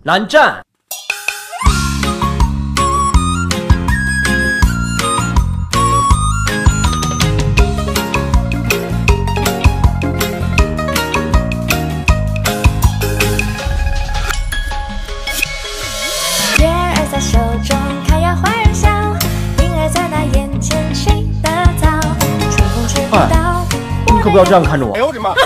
蓝湛。 手中开呀花儿笑，云儿在那眼前睡得早，春风吹不到。 你可不要这样看着我！哎呦我的妈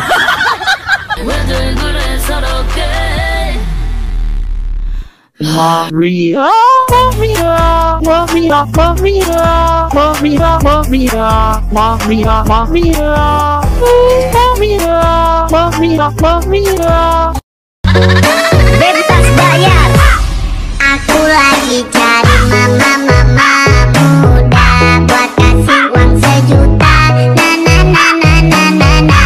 ！Maria, Maria, Maria, Maria, Maria, Maria, Maria, Maria, Maria, Maria. Bebas bayar. Aku lagi cari mama muda buat kasih uang sejuta. Na na na na na na na.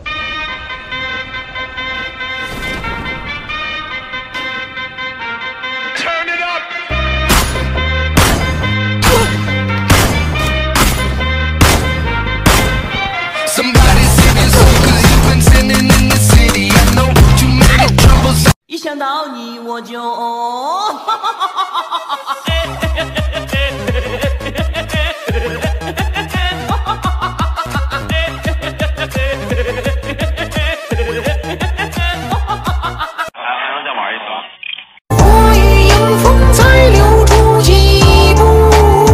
Turn it up. Somebody sing it so cause you've been sinning in the city. I know too many troubles. 一想到你我就再玩一次。 我已迎风再留住几步，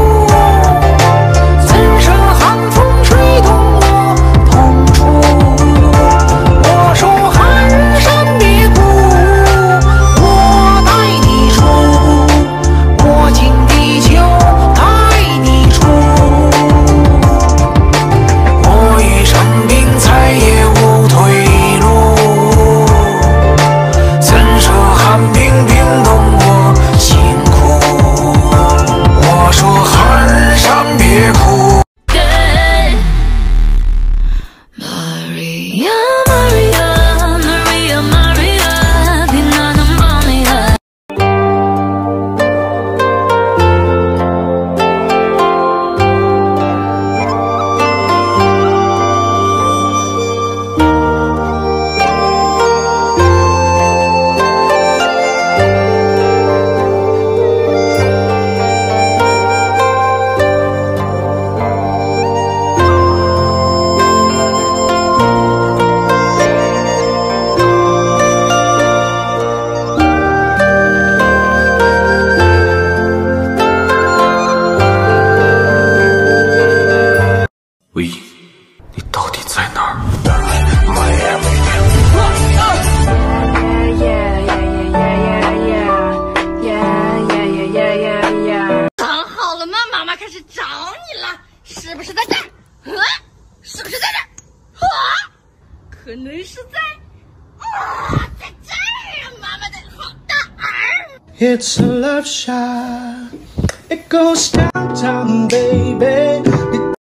怎舍寒风吹动我痛处？我说寒山别哭，我带你出，我尽地球带你出。我已生病再也无退路，怎舍寒冰冰冻我辛苦？我说寒山别哭。Maria, Maria, Maria, Maria, 빛나는 밤이야. 喂，你到底在哪儿？ 躺好了吗？妈妈开始找你了，是不是在这儿？是不是在这儿？可能是在在这儿啊！妈妈的好大耳。 It's a love shot. It goes downtown, baby.